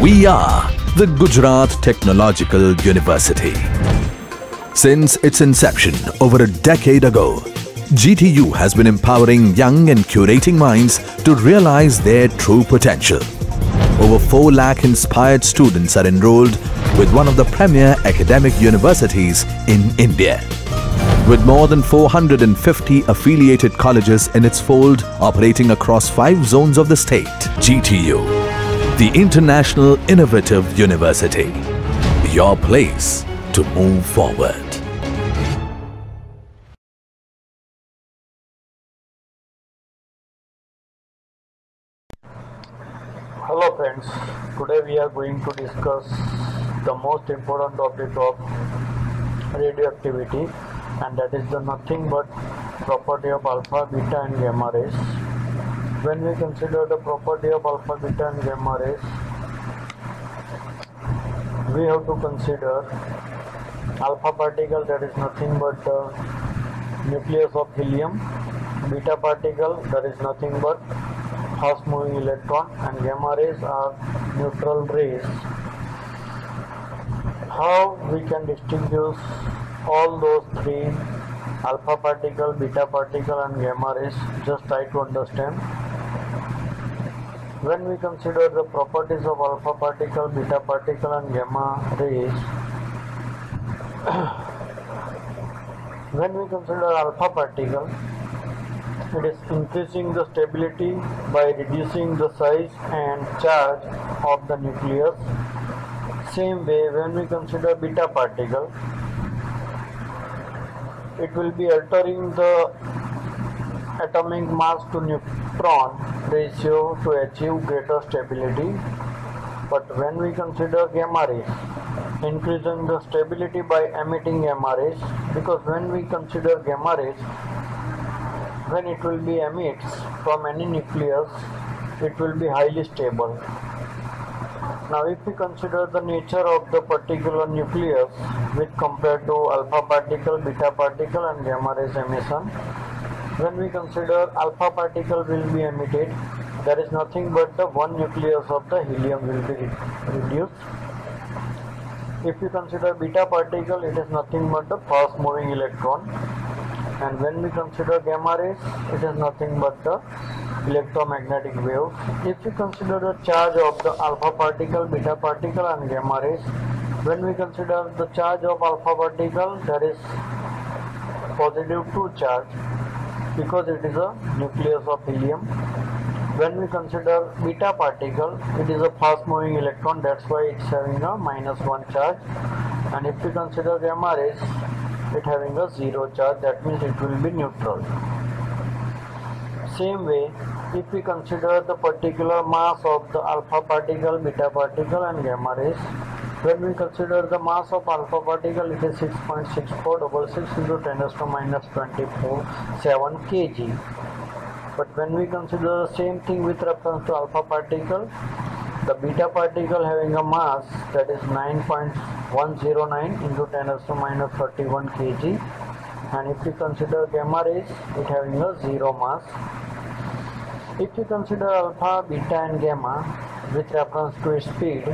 We are the Gujarat Technological University. Since its inception over a decade ago, GTU has been empowering young and curating minds to realize their true potential. Over 4 lakh inspired students are enrolled with one of the premier academic universities in India. With more than 450 affiliated colleges in its fold operating across 5 zones of the state, GTU, the International Innovative University, your place to move forward. Hello friends, today we are going to discuss the most important topic of radioactivity, and that is the nothing but property of alpha, beta and gamma rays. When we consider the property of alpha, beta and gamma rays, we have to consider alpha particle, that is nothing but the nucleus of helium, beta particle, that is nothing but fast moving electron, and gamma rays are neutral rays. How we can distinguish all those 3, alpha particle, beta particle and gamma rays, just try to understand. When we consider the properties of alpha particle, beta particle and gamma rays, when we consider alpha particle, it is increasing the stability by reducing the size and charge of the nucleus. Same way, when we consider beta particle, it will be altering the atomic mass to neutron ratio to achieve greater stability. But when we consider gamma rays, increasing the stability by emitting gamma rays, because when we consider gamma rays, when it will be emits from any nucleus, it will be highly stable. Now if we consider the nature of the particular nucleus with compared to alpha particle, beta particle and gamma rays emission, when we consider alpha particle will be emitted, there is nothing but the one nucleus of the helium will be reduced. If you consider beta particle, it is nothing but the fast moving electron. And when we consider gamma rays, it is nothing but the electromagnetic waves. If we consider the charge of the alpha particle, beta particle and gamma rays, when we consider the charge of alpha particle, there is positive 2 charge because it is a nucleus of helium. When we consider beta particle, it is a fast moving electron, that's why it's having a -1 charge. And if we consider gamma rays, it having a 0 charge, that means it will be neutral. Same way, if we consider the particular mass of the alpha particle, beta particle and gamma rays, when we consider the mass of alpha particle, it is 6.6466 into 10 raised to -24.7 kg. But when we consider the same thing with reference to alpha particle, the beta particle having a mass that is 9.109 into 10 raised to -31 kg, and if we consider gamma rays, it having a 0 mass. If we consider alpha, beta and gamma with reference to its speed,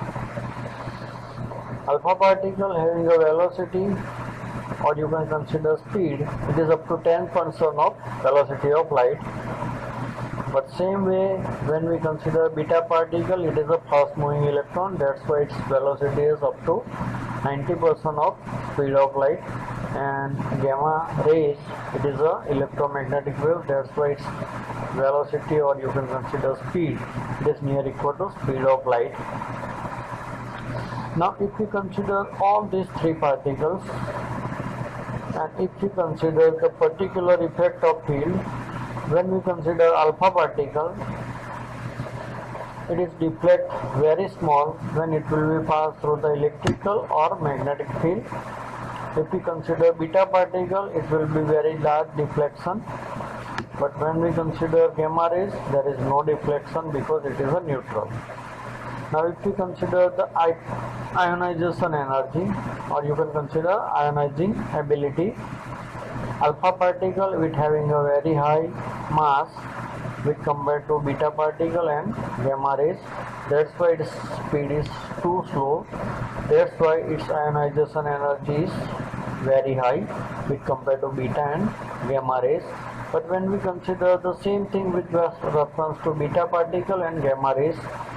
alpha particle having a velocity, or you can consider speed, it is up to 10% of velocity of light. But same way, when we consider beta particle, it is a fast moving electron, that's why its velocity is up to 90% of speed of light. And gamma rays, it is a electromagnetic wave, that's why its velocity, or you can consider speed, it is near equal to speed of light. Now if we consider all these 3 particles, and if we consider the particular effect of field, when we consider alpha particle, it is deflect very small when it will be pass through the electrical or magnetic field. If we consider beta particle, it will be very large deflection. But when we consider gamma rays, there is no deflection because it is a neutral. Now if we consider the ionization energy, or you can consider ionizing ability, alpha particle with having a very high mass with compared to beta particle and gamma rays. That's why its speed is too slow. That's why its ionization energy is very high with compared to beta and gamma rays. But when we consider the same thing with reference to beta particle and gamma rays,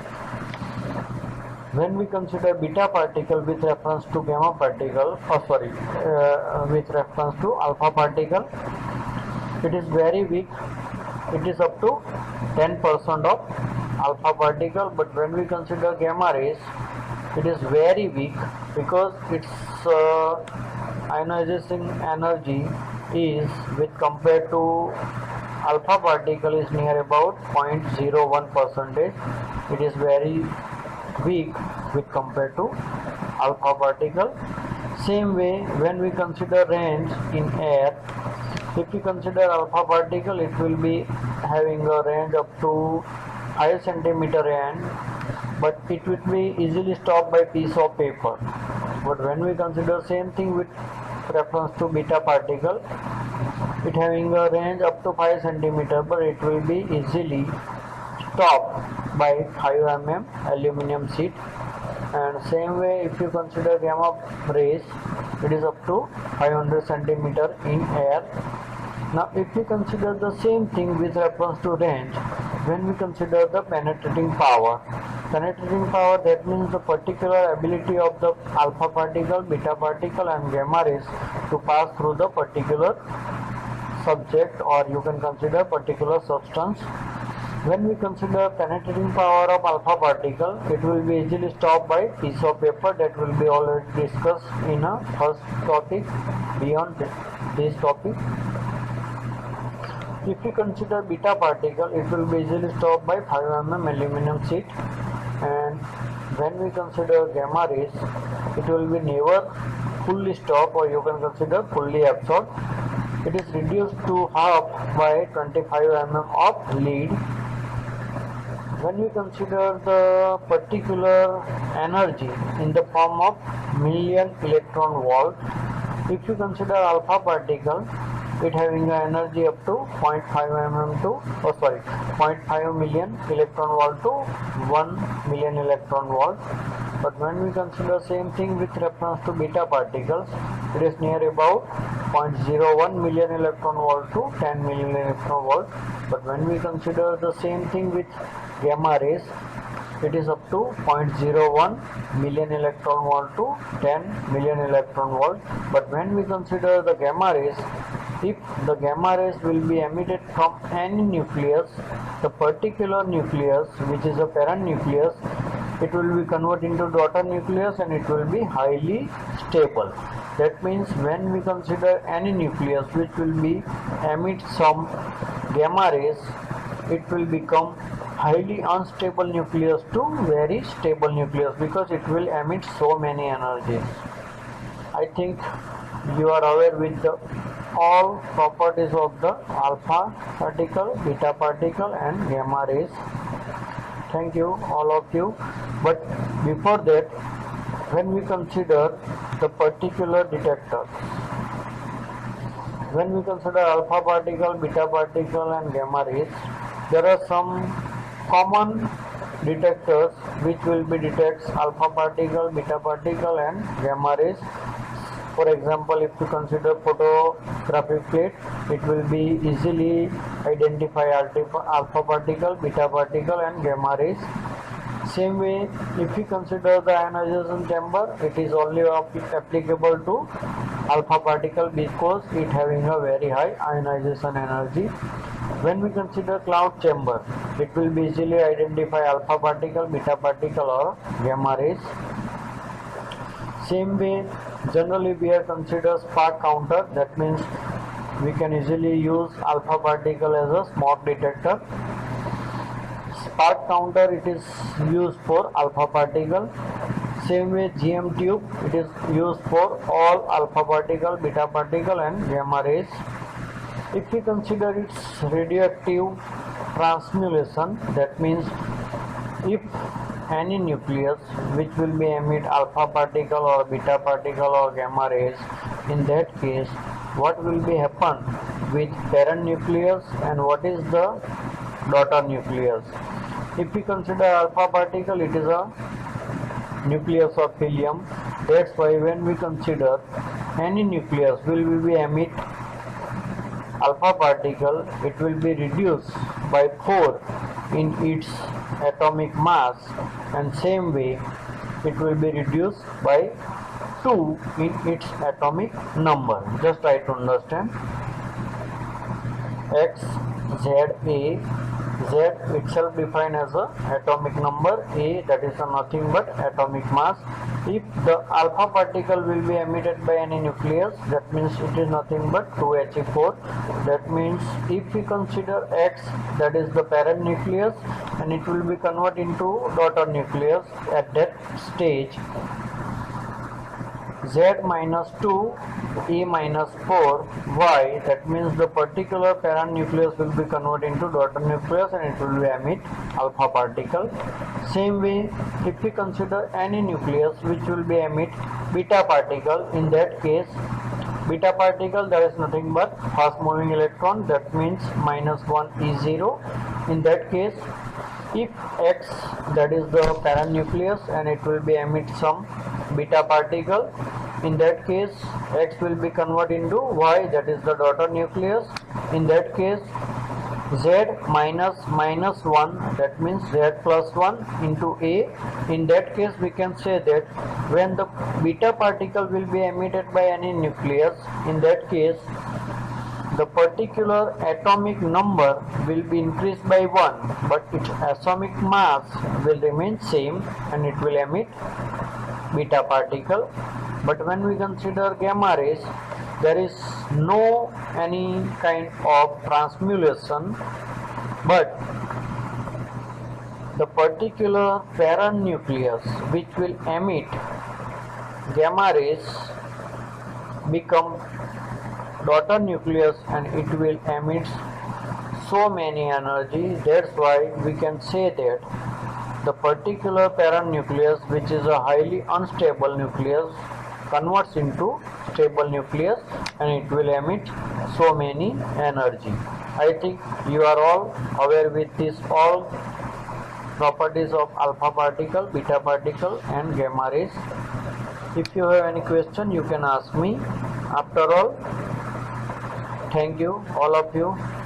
when we consider beta particle with reference to gamma particle, with reference to alpha particle, it is very weak. It is up to 10% of alpha particle. But when we consider gamma rays, it is very weak because its ionizing energy is with compared to alpha particle is near about 0.01%. It is very weak with compared to alpha particle. Same way, when we consider range in air, if we consider alpha particle, it will be having a range up to 5 centimeter end, but it will be easily stopped by piece of paper. But when we consider same thing with reference to beta particle, it having a range up to 5 centimeter, but it will be easily stopped by 5 mm aluminum sheet. And same way, if you consider gamma rays, it is up to 500 centimeter in air. Now if we consider the same thing with reference to range, when we consider the penetrating power, that means the particular ability of the alpha particle, beta particle and gamma rays to pass through the particular subject, or you can consider particular substance. When we consider penetrating power of alpha particle, it will be easily stopped by piece of paper. That will be already discussed in a first topic beyond this topic. If we consider beta particle, it will be easily stopped by 5 mm aluminum sheet. And when we consider gamma rays, it will be never fully stopped, or you can consider fully absorbed. It is reduced to half by 25 mm of lead. When we consider the particular energy in the form of million electron volt, if you consider alpha particle, it having an energy up to 0.5 million electron volt to 1 million electron volt. But when we consider same thing with reference to beta particles, it is near about 0.01 million electron volt to 10 million electron volt. But when we consider the same thing with gamma rays, it is up to 0.01 million electron volt to 10 million electron volt. But when we consider the gamma rays, if the gamma rays will be emitted from any nucleus, the particular nucleus, which is a parent nucleus, it will be converted into daughter nucleus and it will be highly stable. That means when we consider any nucleus which will be emit some gamma rays, it will become highly unstable nucleus to very stable nucleus, because it will emit so many energies. I think you are aware with the all properties of the alpha particle, beta particle and gamma rays. Thank you all of you. But before that, when we consider the particular detector, when we consider alpha particle, beta particle and gamma rays, there are some common detectors which will be detects alpha particle, beta particle and gamma rays. For example, if you consider photographic plate, it will be easily identify alpha particle, beta particle and gamma rays. Same way, if you consider the ionization chamber, it is only applicable to alpha particle because it having a very high ionization energy. When we consider cloud chamber, it will be easily identify alpha particle, beta particle or gamma rays. Same way, generally we are consider spark counter. That means we can easily use alpha particle as a smoke detector. Spark counter, it is used for alpha particle. Same way, GM tube, it is used for all alpha particle, beta particle and gamma rays. If we consider its radioactive transmutation, that means if any nucleus which will be emit alpha particle or beta particle or gamma rays, in that case what will be happen with parent nucleus and what is the daughter nucleus. If we consider alpha particle, it is a nucleus of helium. That's why when we consider any nucleus will we emit alpha particle, it will be reduced by 4 in its atomic mass, and same way it will be reduced by 2 in its atomic number. Just try to understand. X, Z, A, Z itself defined as a atomic number, A that is nothing but atomic mass. If the alpha particle will be emitted by any nucleus, that means it is nothing but 2He4. That means if we consider X, that is the parent nucleus, and it will be converted into daughter nucleus. At that stage, Z minus 2, A minus 4, Y, that means the particular parent nucleus will be converted into daughter nucleus and it will be emit alpha particle. Same way, if we consider any nucleus which will be emit beta particle, in that case, beta particle there is nothing but fast moving electron, that means minus 1 E0. In that case, if X, that is the parent nucleus, and it will be emit some beta particle, in that case X will be converted into Y, that is the daughter nucleus. In that case, Z minus 1, that means Z plus 1 into A. In that case we can say that when the beta particle will be emitted by any nucleus, in that case the particular atomic number will be increased by 1, but its atomic mass will remain same and it will emit beta particle. But when we consider gamma rays, there is no any kind of transmutation, but the particular parent nucleus which will emit gamma rays become daughter nucleus and it will emit so many energy. That's why we can say that the particular parent nucleus, which is a highly unstable nucleus, converts into stable nucleus and it will emit so many energy. I think you are all aware with this all properties of alpha particle, beta particle and gamma rays. If you have any question, you can ask me. After all, thank you all of you.